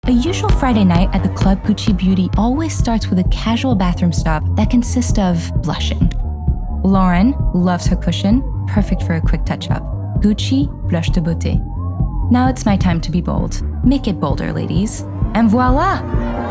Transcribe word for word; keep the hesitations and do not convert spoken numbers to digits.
A usual Friday night at the Club Gucci Beauty always starts with a casual bathroom stop that consists of blushing. Lauren loves her cushion, perfect for a quick touch-up. Gucci Blush De Beauté. Now it's my time to be bold. Make it bolder, ladies. And voila!